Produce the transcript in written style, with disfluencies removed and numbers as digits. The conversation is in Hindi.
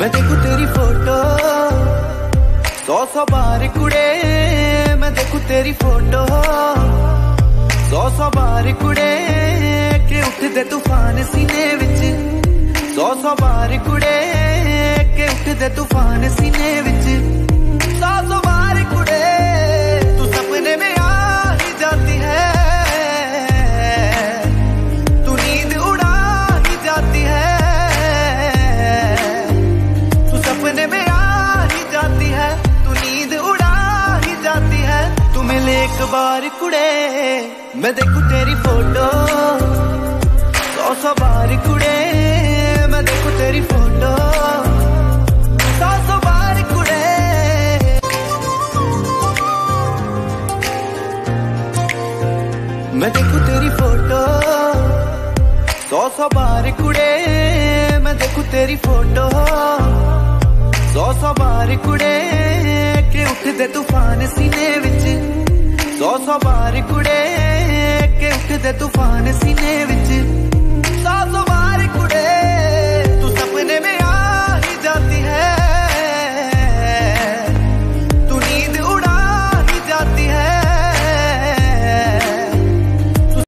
मैं देखूं तेरी फोटो 100 बार कुड़े, मैं देखूं तेरी फोटो 100 बार कुड़े के उठदे तूफान सीने विच 100 बार कुड़े के उठदे तूफान सीने विच 100 बार कुड़े तू सपने में आ ही जाती है, तू नींद उड़ा ही जाती है, तू सपने में आ ही जाती है, तू नींद उड़ा ही जाती है। तू मिले एक बार कुड़े, मैं देखूं तेरी फोटो 100 बार कुड़े, मैं देखूं तेरी फोटो 100 बार कुड़े। मैं देखूं तेरी फोटो 100 बार कुड़े, मैं देखूं तेरी फोटो 100 बार कुड़े के उठदे तूफान सीने विच 100 बार कुड़े के उठदे तूफान सीने